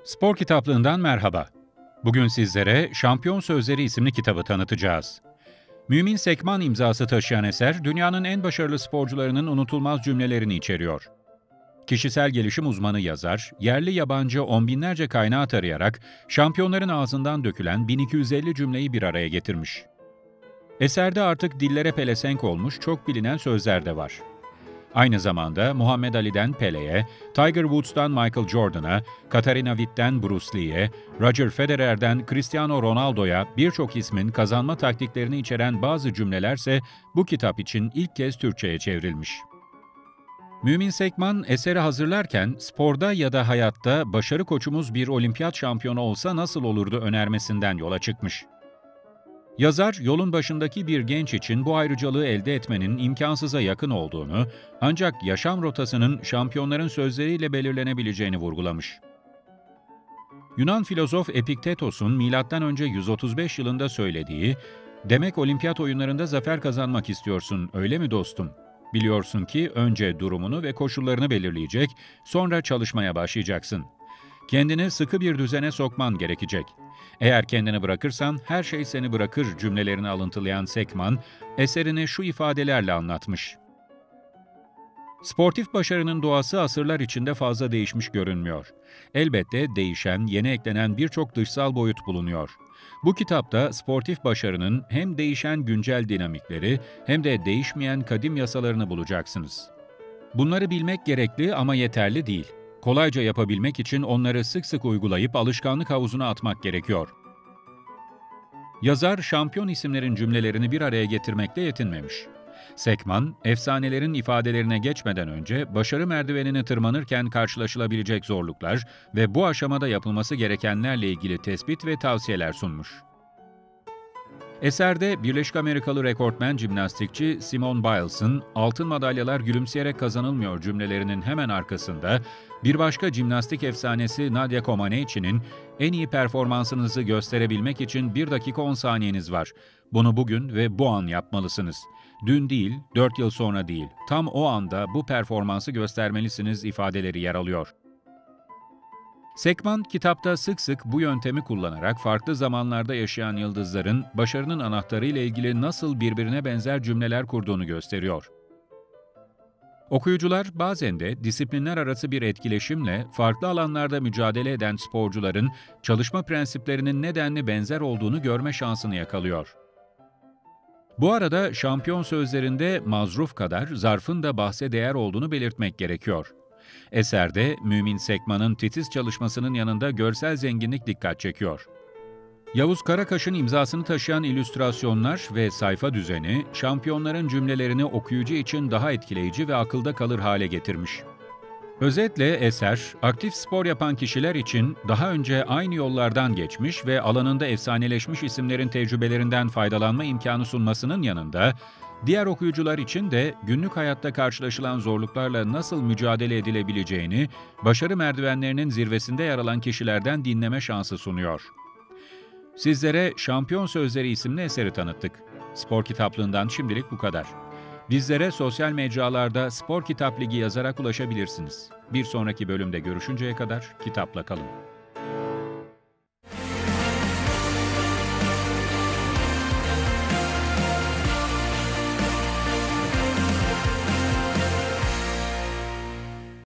Spor kitaplığından merhaba. Bugün sizlere Şampiyon Sözleri isimli kitabı tanıtacağız. Mümin Sekman imzası taşıyan eser, dünyanın en başarılı sporcularının unutulmaz cümlelerini içeriyor. Kişisel gelişim uzmanı yazar, yerli yabancı on binlerce kaynağı tarayarak şampiyonların ağzından dökülen 1250 cümleyi bir araya getirmiş. Eserde artık dillere pelesenk olmuş çok bilinen sözler de var. Aynı zamanda Muhammed Ali'den Pele'ye, Tiger Woods'tan Michael Jordan'a, Katarina Witt'ten Bruce Lee'ye, Roger Federer'den Cristiano Ronaldo'ya birçok ismin kazanma taktiklerini içeren bazı cümlelerse bu kitap için ilk kez Türkçe'ye çevrilmiş. Mümin Sekman eseri hazırlarken sporda ya da hayatta başarı koçumuz bir olimpiyat şampiyonu olsa nasıl olurdu önermesinden yola çıkmış. Yazar, yolun başındaki bir genç için bu ayrıcalığı elde etmenin imkansıza yakın olduğunu, ancak yaşam rotasının şampiyonların sözleriyle belirlenebileceğini vurgulamış. Yunan filozof Epiktetos'un M.Ö. 135 yılında söylediği, "Demek olimpiyat oyunlarında zafer kazanmak istiyorsun, öyle mi dostum? Biliyorsun ki önce durumunu ve koşullarını belirleyecek, sonra çalışmaya başlayacaksın. Kendini sıkı bir düzene sokman gerekecek. Eğer kendini bırakırsan her şey seni bırakır" cümlelerini alıntılayan Sekman, eserini şu ifadelerle anlatmış. Sportif başarının doğası asırlar içinde fazla değişmiş görünmüyor. Elbette değişen, yeni eklenen birçok dışsal boyut bulunuyor. Bu kitapta sportif başarının hem değişen güncel dinamikleri hem de değişmeyen kadim yasalarını bulacaksınız. Bunları bilmek gerekli ama yeterli değil. Kolayca yapabilmek için onları sık sık uygulayıp alışkanlık havuzuna atmak gerekiyor. Yazar, şampiyon isimlerin cümlelerini bir araya getirmekle yetinmemiş. Sekman, efsanelerin ifadelerine geçmeden önce başarı merdivenini tırmanırken karşılaşılabilecek zorluklar ve bu aşamada yapılması gerekenlerle ilgili tespit ve tavsiyeler sunmuş. Eserde Birleşik Amerikalı rekortmen jimnastikçi Simone Biles'ın "altın madalyalar gülümseyerek kazanılmıyor" cümlelerinin hemen arkasında bir başka jimnastik efsanesi Nadia Comaneci'nin "en iyi performansınızı gösterebilmek için 1 dakika 10 saniyeniz var. Bunu bugün ve bu an yapmalısınız. Dün değil, 4 yıl sonra değil, tam o anda bu performansı göstermelisiniz" ifadeleri yer alıyor. Sekman, kitapta sık sık bu yöntemi kullanarak farklı zamanlarda yaşayan yıldızların başarının anahtarı ile ilgili nasıl birbirine benzer cümleler kurduğunu gösteriyor. Okuyucular bazen de disiplinler arası bir etkileşimle farklı alanlarda mücadele eden sporcuların çalışma prensiplerinin nedenli benzer olduğunu görme şansını yakalıyor. Bu arada şampiyon sözlerinde mazruf kadar zarfın da bahse değer olduğunu belirtmek gerekiyor. Eserde Mümin Sekman'ın titiz çalışmasının yanında görsel zenginlik dikkat çekiyor. Yavuz Karakaş'ın imzasını taşıyan illüstrasyonlar ve sayfa düzeni, şampiyonların cümlelerini okuyucu için daha etkileyici ve akılda kalır hale getirmiş. Özetle eser, aktif spor yapan kişiler için daha önce aynı yollardan geçmiş ve alanında efsaneleşmiş isimlerin tecrübelerinden faydalanma imkanı sunmasının yanında, diğer okuyucular için de günlük hayatta karşılaşılan zorluklarla nasıl mücadele edilebileceğini, başarı merdivenlerinin zirvesinde yer alan kişilerden dinleme şansı sunuyor. Sizlere Şampiyon Sözleri isimli eseri tanıttık. Spor kitaplığından şimdilik bu kadar. Bizlere sosyal mecralarda Spor Kitap Ligi yazarak ulaşabilirsiniz. Bir sonraki bölümde görüşünceye kadar kitapla kalın.